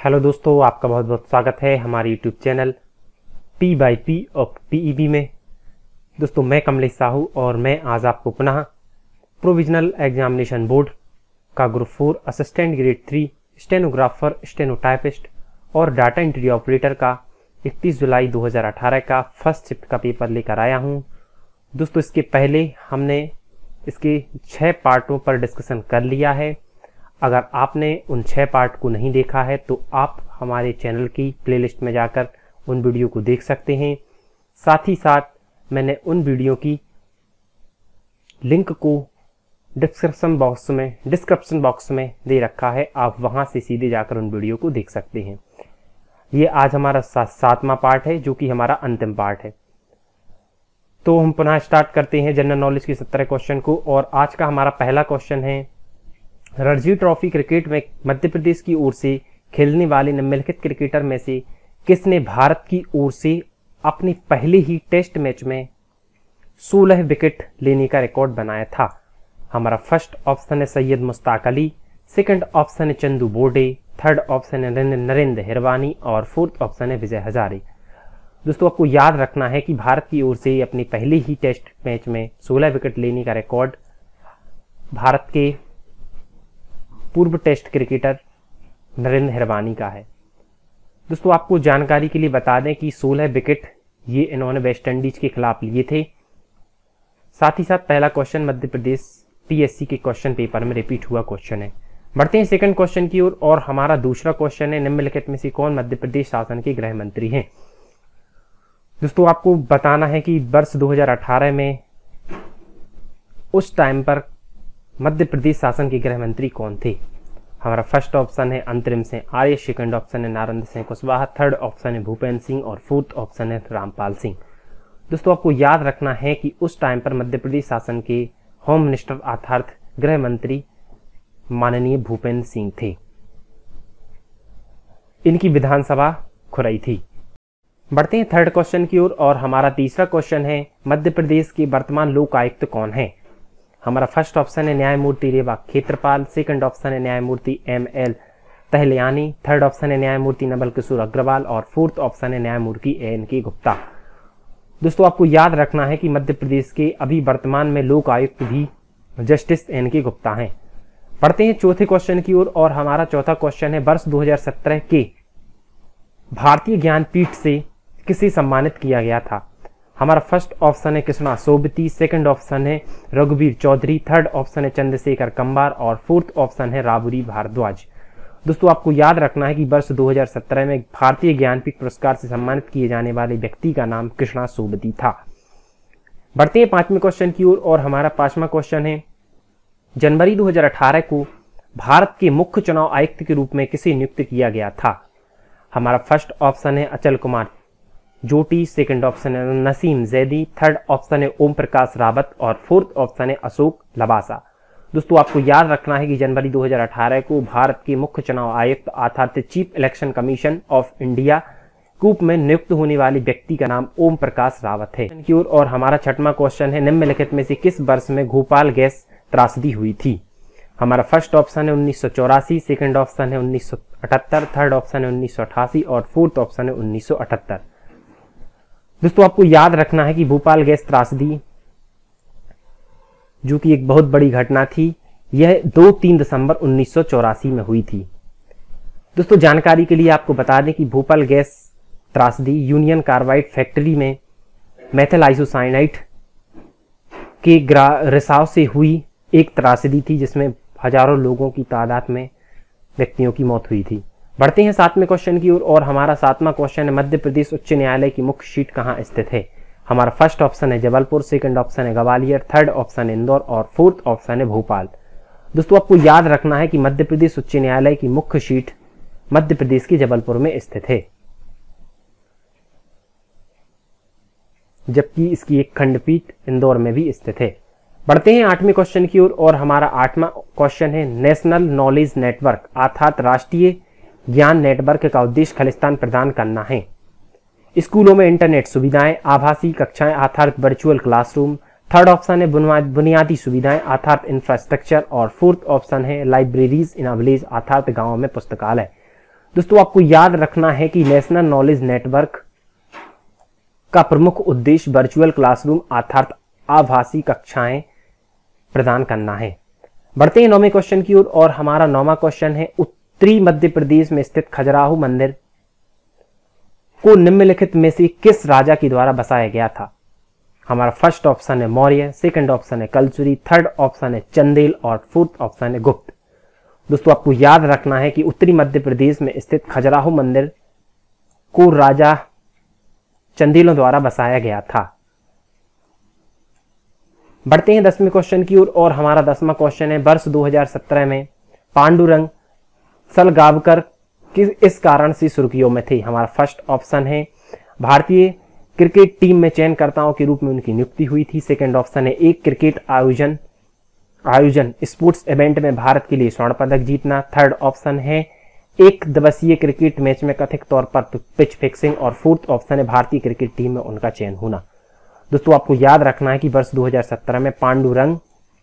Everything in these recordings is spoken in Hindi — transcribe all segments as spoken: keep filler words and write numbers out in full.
हेलो दोस्तों, आपका बहुत बहुत स्वागत है हमारे YouTube channel P by P of PEB में। दोस्तों, मैं कमलेश साहू और मैं आज आपको पुनः प्रोविजनल एग्जामिनेशन बोर्ड का group four assistant grade three stenographer, stenotypist और डाटा एंट्री ऑपरेटर का इकतीस जुलाई दो हज़ार अठारह का फर्स्ट शिफ्ट का पेपर लेकर आया हूं। दोस्तों, इसके पहले हमने इसके छः पार्टों पर डिस्कशन कर लिया है। अगर आपने उन छह पार्ट को नहीं देखा है तो आप हमारे चैनल की प्लेलिस्ट में जाकर उन वीडियो को देख सकते हैं। साथ ही साथ मैंने उन वीडियो की लिंक को डिस्क्रिप्शन बॉक्स में डिस्क्रिप्शन बॉक्स में दे रखा है, आप वहां से सीधे जाकर उन वीडियो को देख सकते हैं। ये आज हमारा सा, सातवां पार्ट है जो कि हमारा अंतिम पार्ट है। तो हम पुनः स्टार्ट करते हैं जनरल नॉलेज के सत्रह क्वेश्चन को। और आज का हमारा पहला क्वेश्चन है, रणजी ट्रॉफी क्रिकेट में मध्य प्रदेश की ओर से खेलने वाले निम्नलिखित क्रिकेटर में से किसने भारत की ओर से अपने पहले ही टेस्ट मैच में सोलह विकेट लेने का रिकॉर्ड बनाया था? हमारा फर्स्ट ऑप्शन है सैयद मुश्ताक अली, सेकंड ऑप्शन है चंदू बोर्डे, थर्ड ऑप्शन है नरेंद्र हिरवानी और फोर्थ ऑप्शन है विजय हजारे। दोस्तों, आपको याद रखना है कि भारत की ओर से अपने पहले ही टेस्ट मैच में सोलह विकेट लेने का रिकॉर्ड भारत के पूर्व टेस्ट क्रिकेटर नरेंद्र हिरवानी का है। दोस्तों, आपको जानकारी के लिए बता दें कि सोलह विकेट ये इन्होंने वेस्ट इंडीज के खिलाफ लिए थे। साथ ही साथ पहला क्वेश्चन मध्य प्रदेश टीएससी के क्वेश्चन पेपर में रिपीट हुआ क्वेश्चन है। बढ़ते हैं सेकंड क्वेश्चन की ओर। और, और हमारा दूसरा क्वेश्चन है, निम्नलिखित में से कौन मध्य प्रदेश शासन के गृह मंत्री हैं? दोस्तों, आपको बताना है कि वर्ष दो हज़ार अठारह में उस टाइम पर मध्य प्रदेश शासन के गृह मंत्री कौन थे? हमारा फर्स्ट ऑप्शन है अंतरिम सिंह आर्य, सेकंड ऑप्शन है नारायण सिंह कुशवाहा, थर्ड ऑप्शन है भूपेंद्र सिंह और फोर्थ ऑप्शन है रामपाल सिंह। दोस्तों, आपको याद रखना है कि उस टाइम पर मध्य प्रदेश शासन के होम मिनिस्टर अर्थात गृह मंत्री माननीय भूपेंद्र सिंह थे। इनकी विधानसभा खुरई थी। बढ़ते हैं थर्ड क्वेश्चन की ओर। और, और हमारा तीसरा क्वेश्चन है, मध्य प्रदेश के वर्तमान लोक आयुक्त कौन है? हमारा फर्स्ट ऑप्शन है न्यायमूर्ति रेवा खेत्रपाल, सेकंड ऑप्शन है न्यायमूर्ति M L Tahaliani, third option है न्यायमूर्ति नवल किशोर अग्रवाल और फोर्थ ऑप्शन है न्यायमूर्ति ए एन के गुप्ता। दोस्तों, आपको याद रखना है कि मध्य प्रदेश के अभी वर्तमान में लोक आयुक्त भी जस्टिस एन के गुप्ता हैं। पढ़ते हैं चौथे क्वेश्चन की ओर। और, और हमारा चौथा क्वेश्चन है, वर्ष दो हज़ार सत्रह के भारतीय ज्ञानपीठ से किसे सम्मानित किया गया था? हमारा फर्स्ट ऑप्शन है कृष्णा सोबती, सेकंड ऑप्शन है रघुवीर चौधरी, थर्ड ऑप्शन है चंद्रशेखर कंबार और फोर्थ ऑप्शन है राबुरी भारद्वाज। दोस्तों, आपको याद रखना है कि वर्ष दो हज़ार सत्रह में भारतीय ज्ञानपीठ पुरस्कार से सम्मानित किए जाने वाले व्यक्ति का नाम कृष्णा सोबती था। बढ़ते हैं पांचवें क्वेश्चन की ओर। और, और हमारा पांचवा क्वेश्चन है, जनवरी दो हज़ार अठारह को भारत के मुख्य चुनाव आयुक्त के रूप में किसे नियुक्त किया गया था? हमारा फर्स्ट ऑप्शन है अचल कुमार जोटी, सेकंड ऑप्शन है नसीम जैदी, थर्ड ऑप्शन है ओम प्रकाश रावत और फोर्थ ऑप्शन है अशोक लबासा। दोस्तों, आपको याद रखना है कि जनवरी दो हज़ार अठारह को भारत के मुख्य चुनाव आयुक्त अर्थात chief election commission of India के रूप में नियुक्त होने वाले व्यक्ति का नाम ओम प्रकाश रावत है। की ओर और हमारा छठवां क्वेश्चन है, निम्नलिखित में से किस वर्ष में भोपाल गैस त्रासदी हुई थी? हमारा फर्स्ट ऑप्शन है उन्नीस सौ चौरासी, सेकंड ऑप्शन है उन्नीस सौ अठहत्तर, थर्ड ऑप्शन है उन्नीस सौ अठासी और फोर्थ ऑप्शन है उन्नीस सौ अठहत्तर। दोस्तों, आपको याद रखना है कि भोपाल गैस त्रासदी जो कि एक बहुत बड़ी घटना थी, यह दो तीन दिसंबर उन्नीस सौ चौरासी में हुई थी। दोस्तों, जानकारी के लिए आपको बता दें कि भोपाल गैस त्रासदी यूनियन कार्बाइड फैक्ट्री में मेथिल आइसोसाइनाइड के रिसाव से हुई एक त्रासदी थी जिसमें हजारों लोगों की तादाद में व्यक्तियों की मौत हुई थी। बढ़ते हैं सातवें क्वेश्चन की ओर। और, और हमारा सातवां क्वेश्चन है, मध्य प्रदेश उच्च न्यायालय की मुख्य सीट कहां स्थित है? हमारा फर्स्ट ऑप्शन है जबलपुर, सेकंड ऑप्शन है ग्वालियर, थर्ड ऑप्शन है इंदौर और फोर्थ ऑप्शन है भोपाल। दोस्तों, आपको याद रखना है कि मध्य प्रदेश उच्च न्यायालय की मुख्य सीट मध्य प्रदेश के जबलपुर में स्थित है, जबकि इसकी एक खंडपीठ इंदौर में भी स्थित है। बढ़ते हैं आठवें क्वेश्चन की ओर। और, और हमारा आठवां क्वेश्चन है, नेशनल नॉलेज नेटवर्क अर्थात राष्ट्रीय ज्ञान नेटवर्क का उद्देश्य खालिस्तान प्रदान करना है। स्कूलों में इंटरनेट सुविधाएं, आभासी कक्षाएं अर्थात वर्चुअल क्लासरूम, थर्ड ऑप्शन है बुनियादी सुविधाएं अर्थात इंफ्रास्ट्रक्चर और फोर्थ ऑप्शन है लाइब्रेरीज इन विलेज अर्थात गांवों में पुस्तकालय। दोस्तों आपको याद रखना है कि नेशनल नॉलेज नेटवर्क का प्रमुख उद्देश्य वर्चुअल क्लासरूम अर्थात आभासी कक्षाएं प्रदान करना है। बढ़ते हैं नौवें क्वेश्चन की ओर और हमारा नौवां क्वेश्चन है, उत्तरी मध्य प्रदेश में स्थित खजुराहो मंदिर को निम्नलिखित में से किस राजा के द्वारा बसाया गया था? हमारा फर्स्ट ऑप्शन है मौर्य, सेकंड ऑप्शन है कलचुरी, थर्ड ऑप्शन है चंदेल और फोर्थ ऑप्शन है गुप्त। दोस्तों आपको याद रखना है कि उत्तरी मध्य प्रदेश में स्थित खजुराहो मंदिर को राजा चंदेलों द्वारा बसाया गया था। बढ़ते हैं दसवें क्वेश्चन की ओर और हमारा दसवां क्वेश्चन है, वर्ष दो हज़ार सत्रह में पांडुरंग सलगावकर किस इस कारण से सुर्खियों में थे? हमारा फर्स्ट ऑप्शन है भारतीय क्रिकेट टीम में चयनकर्ताओं के रूप में उनकी नियुक्ति हुई थी। सेकंड ऑप्शन है एक क्रिकेट आयोजन आयोजन स्पोर्ट्स इवेंट में भारत के लिए स्वर्ण पदक जीतना। थर्ड ऑप्शन है एक दिवसीय क्रिकेट मैच में कथित तौर पर पिच फिक्सिंग और फोर्थ ऑप्शन है भारतीय क्रिकेट टीम में उनका चयन होना। दोस्तों आपको याद रखना है कि वर्ष दो हज़ार सत्रह में पांडुरंग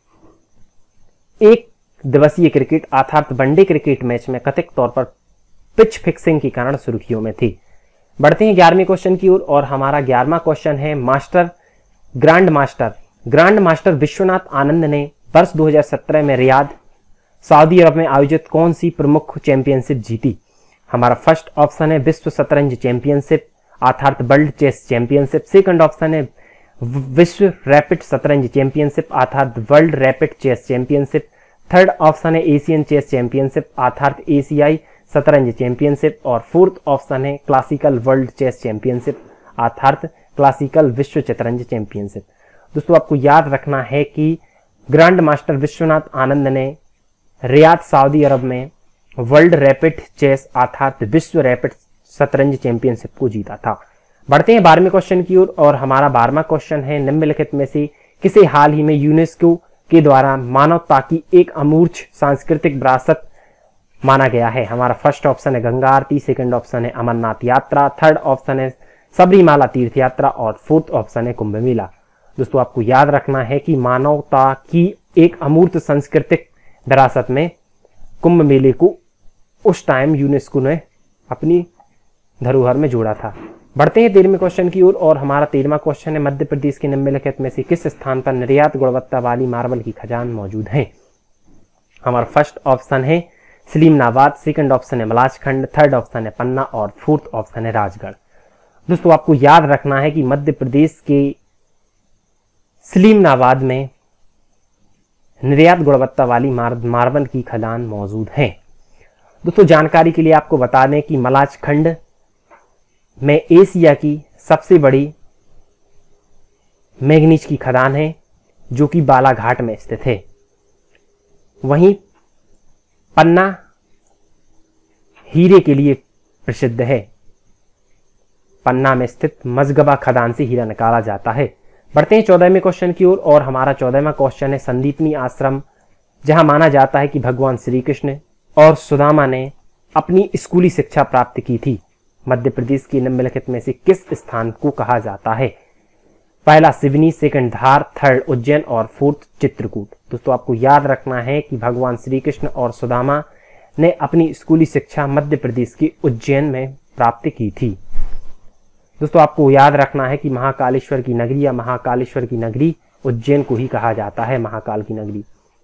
एक दिवसीय क्रिकेट अर्थात वनडे क्रिकेट मैच में कथित तौर पर पिच फिक्सिंग के कारण सुर्खियों में थी। बढ़ते हैं ग्यारहवें क्वेश्चन की ओर और हमारा ग्यारहवां क्वेश्चन है, master grand master grand master Vishwanath Anand ने वर्ष दो हज़ार सत्रह में रियाद सऊदी अरब में आयोजित कौन सी प्रमुख चैंपियनशिप जीती? हमारा फर्स्ट ऑप्शन है विश्व शतरंज चैंपियनशिप अर्थात world chess championship. Second option है विश्व रैपिड शतरंज चैंपियनशिप अर्थात world rapid chess championship. Third option है एशियन चेस चैंपियनशिप अर्थात एशियाई शतरंज चैंपियनशिप और फोर्थ ऑप्शन है क्लासिकल वर्ल्ड चेस चैंपियनशिप अर्थात क्लासिकल विश्व शतरंज चैंपियनशिप। दोस्तों आपको याद रखना है कि ग्रैंड मास्टर विश्वनाथ आनंद ने रियाद सऊदी अरब में वर्ल्ड रैपिड चेस अर्थात विश्व रैपिड शतरंज चैंपियनशिप को जीता था। बढ़ते हैं बारहवें क्वेश्चन की ओर और हमारा बारहवां क्वेश्चन है, निम्नलिखित में से किसे हाल ही में यूनेस्को के द्वारा मानवता की एक अमूर्त सांस्कृतिक विरासत माना गया है? हमारा फर्स्ट ऑप्शन है गंगा आरती, सेकंड ऑप्शन है अमरनाथ यात्रा, थर्ड ऑप्शन है सबरीमाला तीर्थ यात्रा और फोर्थ ऑप्शन है कुंभ मेला। दोस्तों आपको याद रखना है कि मानवता की एक अमूर्त सांस्कृतिक विरासत में कुंभ मेले को उस टाइम यूनेस्को ने अपनी धरोहर में जोड़ा था। बढ़ते हैं तेरहवें क्वेश्चन की ओर और हमारा तेरहवां क्वेश्चन है, मध्य प्रदेश के निम्नलिखित में से किस स्थान पर निर्यात गुणवत्ता वाली मार्बल की खदान मौजूद है? हमारा फर्स्ट ऑप्शन है सलीमनाबाद, सेकंड ऑप्शन है मलाजखंड, थर्ड ऑप्शन है पन्ना और फोर्थ ऑप्शन है राजगढ़। दोस्तों आपको याद रखना है कि मध्य प्रदेश के सलीमनाबाद में निर्यात गुणवत्ता वाली मार्बल की खदान मौजूद है। दोस्तों जानकारी के लिए आपको बता दें कि मलाजखंड में एशिया की सबसे बड़ी मैग्नीज की खदान है जो कि बालाघाट में स्थित है। वहीं पन्ना हीरे के लिए प्रसिद्ध है। पन्ना में स्थित मजगबा खदान से हीरा निकाला जाता है। बढ़ते हैं चौदहवें क्वेश्चन की ओर और हमारा चौदहवां क्वेश्चन है, संदीपनी आश्रम जहां माना जाता है कि भगवान श्री कृष्ण और सुदामा ने अपनी स्कूली शिक्षा प्राप्त की थी, मध्य प्रदेश के निम्नलिखित में से किस स्थान को कहा जाता है? पहला सिवनी, सेकंड धार, थर्ड उज्जैन और फोर्थ चित्रकूट। दोस्तों आपको याद रखना है कि भगवान श्री कृष्ण और सुदामा ने अपनी स्कूली शिक्षा मध्य प्रदेश के उज्जैन में प्राप्त की थी। दोस्तों आपको याद रखना है कि महाकालेश्वर की नगरी या महाकालेश्वर की नगरी उज्जैन को ही कहा जाता है, महाकाल की नगरी।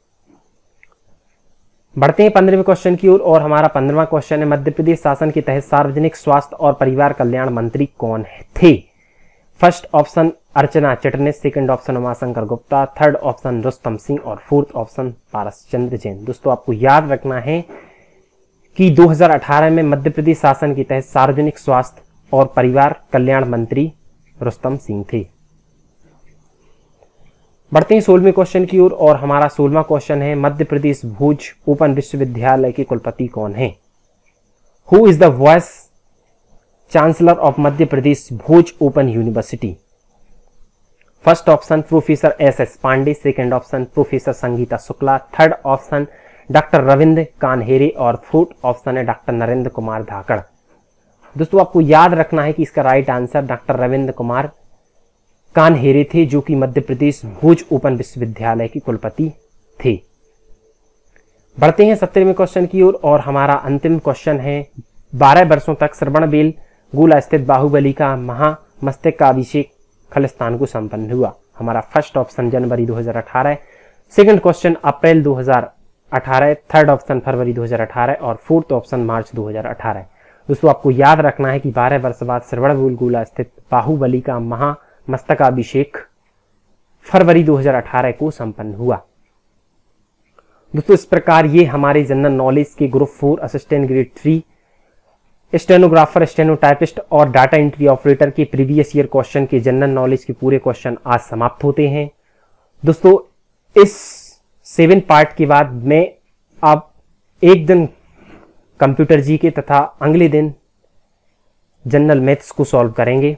बढ़ते हैं पंद्रहवें क्वेश्चन की ओर और हमारा पंद्रहवां क्वेश्चन है, मध्य प्रदेश शासन के तहत सार्वजनिक स्वास्थ्य और परिवार कल्याण मंत्री कौन थे? First option Archana Chitnis, second option Umashankar Gupta, third option Rustam Singh और फोर्थ ऑप्शन पारस चंद्र जैन। दोस्तों आपको याद रखना है कि दो हज़ार अठारह में मध्य प्रदेश शासन के तहत सार्वजनिक स्वास्थ्य और परिवार कल्याण मंत्री रुस्तम सिंह थे। बढ़ते हैं सोलहवें क्वेश्चन की ओर और हमारा सोलहवां क्वेश्चन है, मध्य प्रदेश भोज ओपन विश्वविद्यालय के कुलपति कौन है? Who is the vice chancellor of Madhya Pradesh Bhoj open university? First option professor S S Pandey, second option professor Sangeeta Shukla, third option doctor Ravindra Kanhere और फोर्थ ऑप्शन है डॉक्टर नरेंद्र कुमार धाकड़। दोस्तों आपको याद रखना है कि इसका right answer doctor Ravindra Kumar Kanhere थे जो कि मध्य प्रदेश भोज ओपन विश्वविद्यालय के कुलपति थे। बढ़ते हैं सत्तरवें क्वेश्चन की ओर और हमारा अंतिम क्वेश्चन है, बारह वर्षों तक श्रवणबेल गोला स्थित बाहुबली का महामस्तक का अभिषेक खलिस्तान को संपन्न हुआ। हमारा फर्स्ट ऑप्शन जनवरी दो हज़ार अठारह, सेकंड क्वेश्चन अप्रैल दो हज़ार अठारह, थर्ड ऑप्शन फरवरी दो हज़ार अठारह और फोर्थ ऑप्शन मार्च दो हज़ार अठारह। दोस्तों आपको याद रखना है कि बारह वर्ष बाद श्रवणबेल गोला स्थित बाहुबली का महामस्तकाभिषेक फरवरी दो हज़ार अठारह को संपन्न हुआ। दोस्तों इस प्रकार ये हमारे जनरल नॉलेज के group four assistant grade three stenographer, stenotypist और डाटा एंट्री ऑपरेटर के प्रीवियस ईयर क्वेश्चन के जनरल नॉलेज के पूरे क्वेश्चन आज समाप्त होते हैं। दोस्तों इस सेवन पार्ट के बाद मैं अब एक दिन कंप्यूटर जी के तथा अगले दिन जनरल मैथ्स को सॉल्व करेंगे।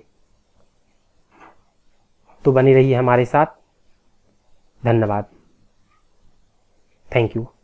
तो बनी रहिए हमारे साथ। धन्यवाद। Thank you.